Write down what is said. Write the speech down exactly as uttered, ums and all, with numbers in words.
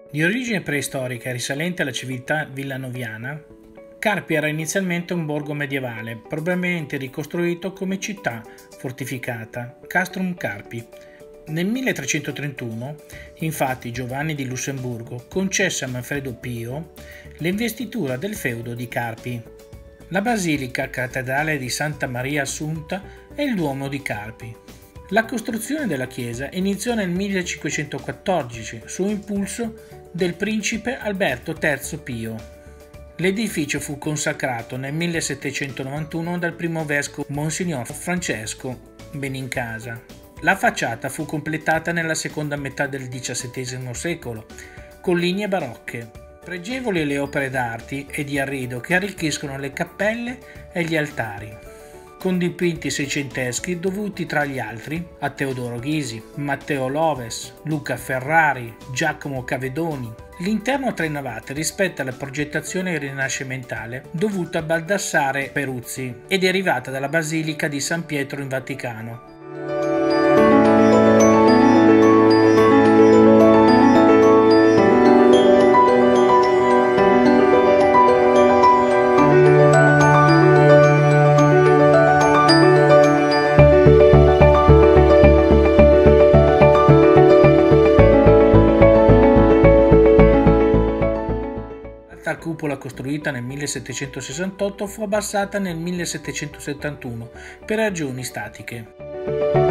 Di origine preistorica e risalente alla civiltà villanoviana, Carpi era inizialmente un borgo medievale, probabilmente ricostruito come città fortificata, Castrum Carpi. Nel milletrecentotrentuno, infatti, Giovanni di Lussemburgo concesse a Manfredo Pio l'investitura del feudo di Carpi. La basilica cattedrale di Santa Maria Assunta è il Duomo di Carpi. La costruzione della chiesa iniziò nel millecinquecentoquattordici su impulso del principe Alberto terzo Pio. L'edificio fu consacrato nel millesettecentonovantuno dal primo vescovo Monsignor Francesco Benincasa. La facciata fu completata nella seconda metà del diciassettesimo secolo con linee barocche. Pregevoli le opere d'arte e di arredo che arricchiscono le cappelle e gli altari, con dipinti seicenteschi dovuti tra gli altri a Teodoro Ghisi, Matteo Loves, Luca Ferrari, Giacomo Cavedoni. L'interno a tre navate rispetta la progettazione rinascimentale dovuta a Baldassare Peruzzi e derivata dalla Basilica di San Pietro in Vaticano. La cupola costruita nel millesettecentosessantotto fu abbassata nel millesettecentosettantuno per ragioni statiche.